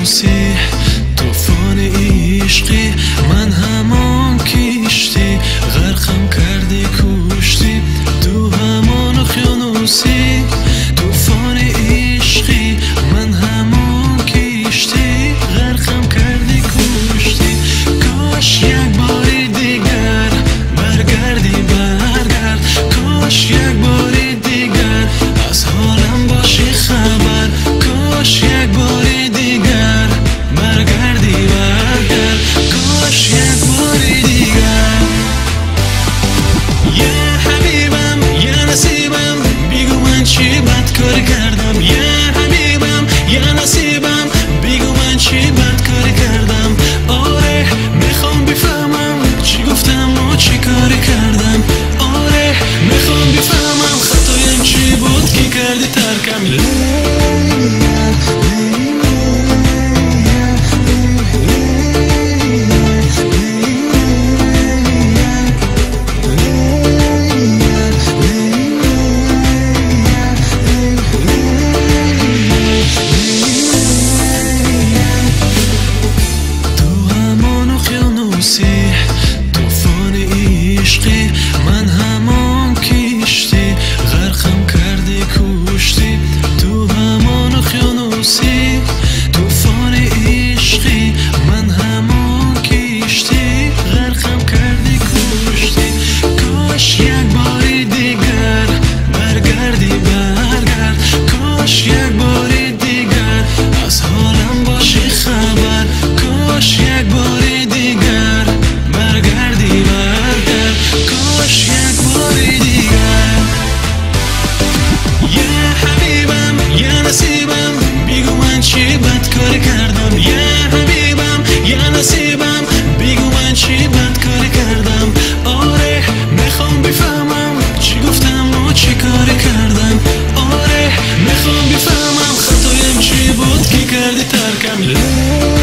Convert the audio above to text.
اقیانوسی طوفان عشقی، من همان کشتی غرقم کردی کشتی. تو همان اقیانوسی طوفان عشقی، من همان کشتی غرقم کردی کشتی. کاش یک بار دیگر برگردی برگرد، کاش یک بار دیگر از حالم باشی خبر. کاش یک بار دیگر برگردی برگرد، کاش یک بار دیگر. یه حبیبم یه نصیبم، بگو من چی بد کاری کردم. یه حبیبم یه نصیبم، بگو من چی بد کاری کردم. آره میخوام بفهمم چی گفتم و چی کاری کردم. آره میخوام بفهمم خطایم چی بود که کردی ترکم. طوفان عشقی، من همان کشتی غرقم کردی کشتی. تو همان اقیانوسی طوفان عشقی، من همان کشتی غرقم کردی کشتی. کاش یک بار دیگر برگردی برگرد، کاش یک بار دیگر از حالم باشی خبر. کاش یک بار دیگر برگردی برگرد، کاش یک بار دیگر. یه حبیبم یه نصیبم، بگو من چی بد کاری کردم. یه حبیبم یه نصیبم، بگو من چی بد کاری کردم. آره میخوام بفهمم چی گفتم و چی کاری کردم. آره میخوام بفهمم خطایم چی بود که کردی ترکم.